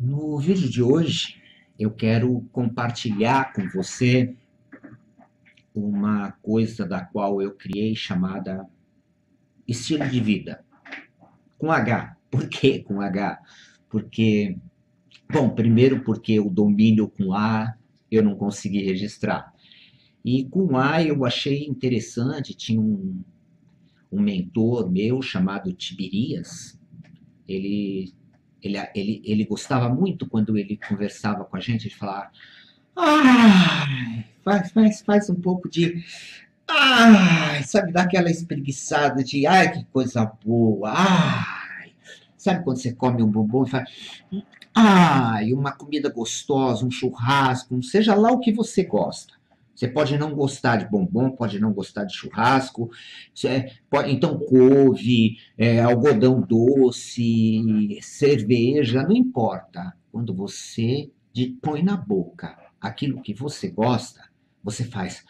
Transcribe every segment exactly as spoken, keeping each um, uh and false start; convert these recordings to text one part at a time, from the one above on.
No vídeo de hoje, eu quero compartilhar com você uma coisa da qual eu criei chamada estilo de vida, com H. Por que com H? Porque, bom, primeiro porque o domínio com A eu não consegui registrar. E com A eu achei interessante, tinha um, um mentor meu chamado Tibirias, ele, ele, ele, ele gostava muito quando ele conversava com a gente, ele falava: Ai, faz, faz, faz um pouco de. Ai, sabe, dá aquela espreguiçada de. Ai, que coisa boa. Ai, sabe quando você come um bombom e faz. Ai, uma comida gostosa, um churrasco, um- seja lá o que você gosta. Você pode não gostar de bombom, pode não gostar de churrasco, é, pode- então couve, é, algodão doce, cerveja, não importa. Quando você de- põe na boca aquilo que você gosta, você faz.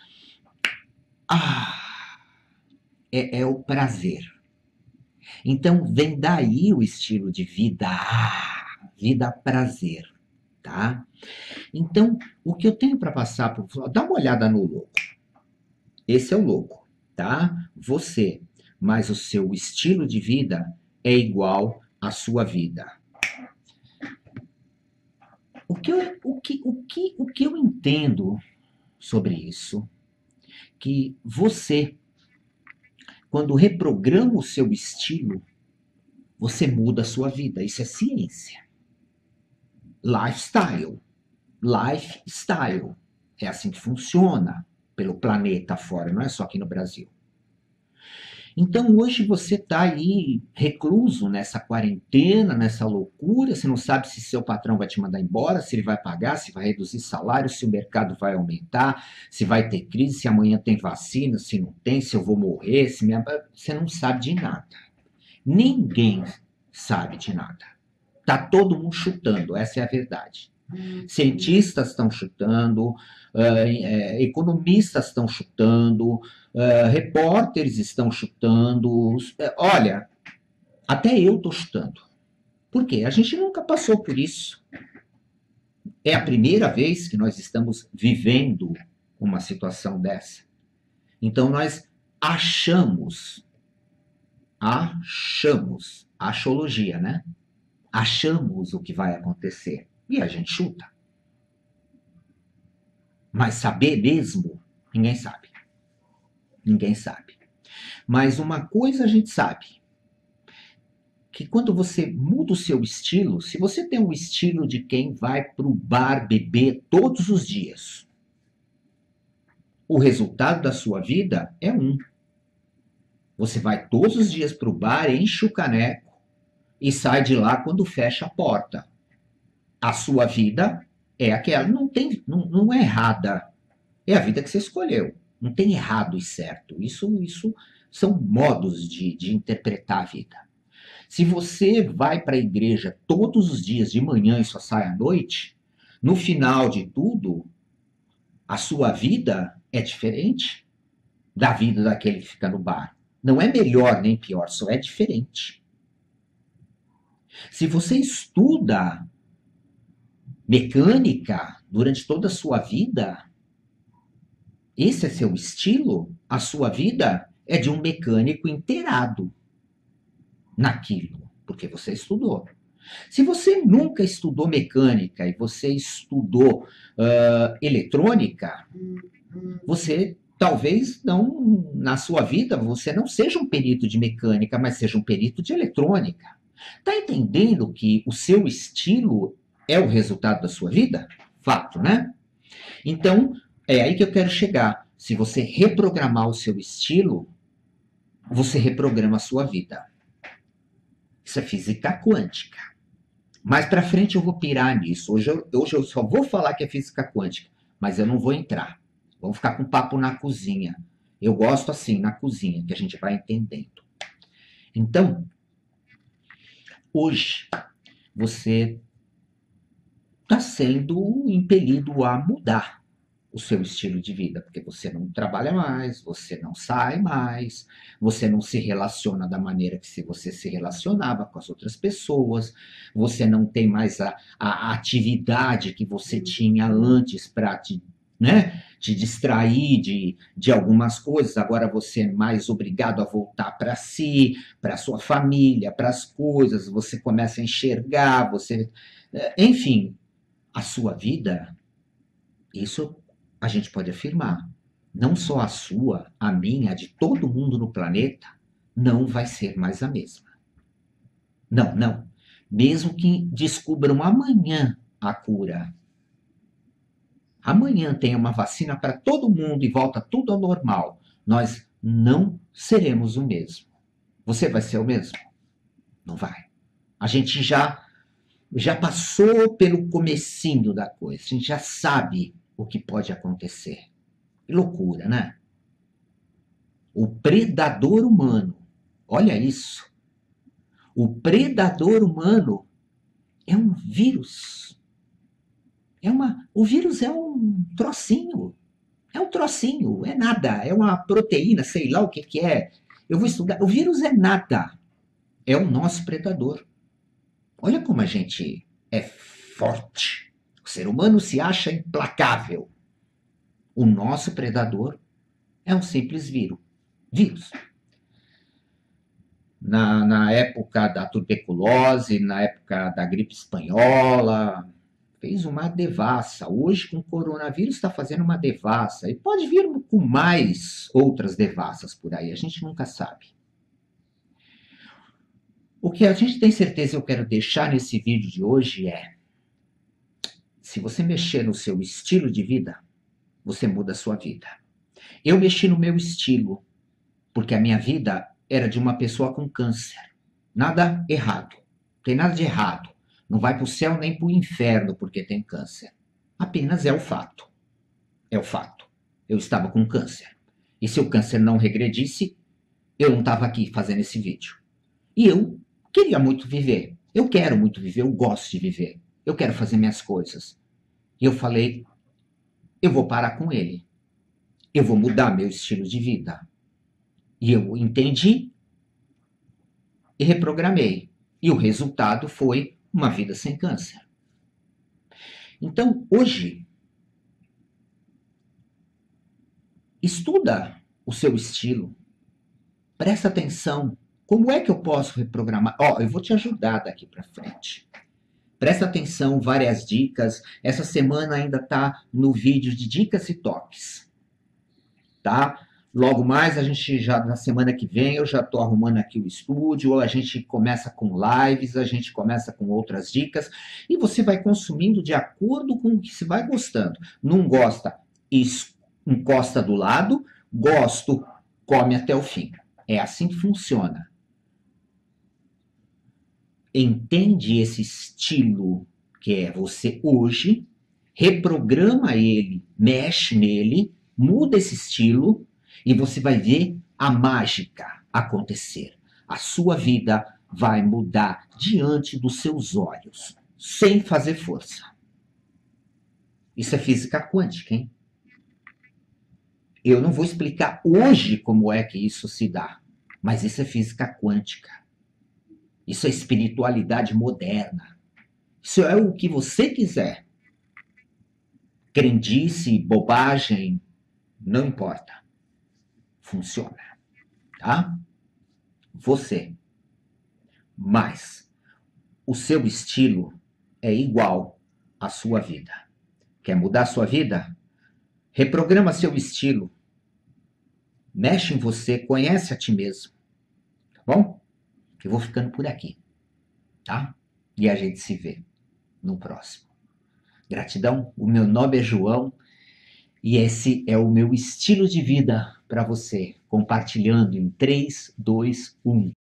Ah, é, é o prazer. Então vem daí o estilo de vida. Ah, vida prazer, tá? Então, o que eu tenho para passar para o dá uma olhada no logo. Esse é o logo, tá? Você, mas o seu estilo de vida é igual à sua vida. O que eu, o que, o que, o que eu entendo sobre isso, que você, quando reprograma o seu estilo, você muda a sua vida. Isso é ciência. Lifestyle. Lifestyle. É assim que funciona pelo planeta fora, não é só aqui no Brasil. Então hoje você está aí recluso nessa quarentena, nessa loucura, você não sabe se seu patrão vai te mandar embora, se ele vai pagar, se vai reduzir salário, se o mercado vai aumentar, se vai ter crise, se amanhã tem vacina, se não tem, se eu vou morrer, se minha... você não sabe de nada. Ninguém sabe de nada. Tá todo mundo chutando, essa é a verdade. Cientistas estão chutando, uh, é, economistas estão chutando, uh, repórteres estão chutando. É, olha, até eu estou chutando. Por quê? A gente nunca passou por isso. É a primeira vez que nós estamos vivendo uma situação dessa. Então nós achamos, achamos, achologia, né? Achamos o que vai acontecer. E a gente chuta. Mas saber mesmo, ninguém sabe. Ninguém sabe. Mas uma coisa a gente sabe, que quando você muda o seu estilo, se você tem um estilo de quem vai para o bar beber todos os dias, o resultado da sua vida é um. Você vai todos os dias para o bar, enche o caneco e sai de lá quando fecha a porta. A sua vida é aquela, não, tem, não, não é errada. É a vida que você escolheu. Não tem errado e certo. Isso, isso são modos de, de interpretar a vida. Se você vai para a igreja todos os dias de manhã e só sai à noite, no final de tudo, a sua vida é diferente da vida daquele que fica no bar. Não é melhor nem pior, só é diferente. Se você estuda mecânica durante toda a sua vida, esse é seu estilo, a sua vida é de um mecânico inteirado naquilo, porque você estudou. Se você nunca estudou mecânica e você estudou uh, eletrônica, você talvez não, na sua vida, você não seja um perito de mecânica, mas seja um perito de eletrônica. Está entendendo que o seu estilo é o resultado da sua vida? Fato, né? Então, é aí que eu quero chegar. Se você reprogramar o seu estilo, você reprograma a sua vida. Isso é física quântica. Mais para frente eu vou pirar nisso. Hoje eu, hoje eu só vou falar que é física quântica, mas eu não vou entrar. Vamos ficar com papo na cozinha. Eu gosto assim, na cozinha, que a gente vai entendendo. Então, hoje, você está sendo impelido a mudar. o seu estilo de vida, porque você não trabalha mais, você não sai mais, você não se relaciona da maneira que se você se relacionava com as outras pessoas, você não tem mais a, a atividade que você tinha antes para te, né, te distrair de, de algumas coisas, agora você é mais obrigado a voltar para si, para sua família, para as coisas, você começa a enxergar, você, enfim, a sua vida, isso a gente pode afirmar, não só a sua, a minha, a de todo mundo no planeta, não vai ser mais a mesma. Não, não. Mesmo que descubram amanhã a cura, amanhã tenha uma vacina para todo mundo e volta tudo ao normal, nós não seremos o mesmo. Você vai ser o mesmo? Não vai. A gente já, já passou pelo comecinho da coisa, a gente já sabe o que pode acontecer. Que loucura, né? O predador humano, olha isso. O predador humano é um vírus. É uma, o vírus é um trocinho. É um trocinho, é nada. É uma proteína, sei lá o que, que é. Eu vou estudar. O vírus é nada. É o nosso predador. Olha como a gente é forte. O ser humano se acha implacável. O nosso predador é um simples vírus. Vírus. Na, na época da tuberculose, na época da gripe espanhola, fez uma devassa. Hoje, com o coronavírus, está fazendo uma devassa. E pode vir com mais outras devassas por aí, a gente nunca sabe. O que a gente tem certeza eu quero deixar nesse vídeo de hoje é: se você mexer no seu estilo de vida, você muda a sua vida. Eu mexi no meu estilo, porque a minha vida era de uma pessoa com câncer. Nada errado. Não tem nada de errado. Não vai para o céu nem para o inferno porque tem câncer. Apenas é o fato. É o fato. Eu estava com câncer. E se o câncer não regredisse, eu não estava aqui fazendo esse vídeo. E eu queria muito viver. Eu quero muito viver, eu gosto de viver. Eu quero fazer minhas coisas. E eu falei, eu vou parar com ele. Eu vou mudar meu estilo de vida. E eu entendi e reprogramei. E o resultado foi uma vida sem câncer. Então, hoje, estuda o seu estilo. Presta atenção. Como é que eu posso reprogramar? Ó, eu vou te ajudar daqui para frente. Presta atenção, várias dicas. Essa semana ainda está no vídeo de dicas e toques. Tá? Logo mais, a gente já, na semana que vem, eu já estou arrumando aqui o estúdio, a gente começa com lives, a gente começa com outras dicas, e você vai consumindo de acordo com o que você vai gostando. Não gosta, encosta do lado, gosto, come até o fim. É assim que funciona. Entende esse estilo que é você hoje, reprograma ele, mexe nele, muda esse estilo, e você vai ver a mágica acontecer. A sua vida vai mudar diante dos seus olhos, sem fazer força. Isso é física quântica, hein? Eu não vou explicar hoje como é que isso se dá, mas isso é física quântica. Isso é espiritualidade moderna. Isso é o que você quiser. Crendice, bobagem, não importa. Funciona, tá? Você. Mas o seu estilo é igual à sua vida. Quer mudar a sua vida? Reprograma seu estilo. Mexe em você, conhece a ti mesmo. Tá bom? Eu vou ficando por aqui, tá? E a gente se vê no próximo. Gratidão, o meu nome é João e esse é o meu estilo de vida para você, compartilhando em três, dois, um.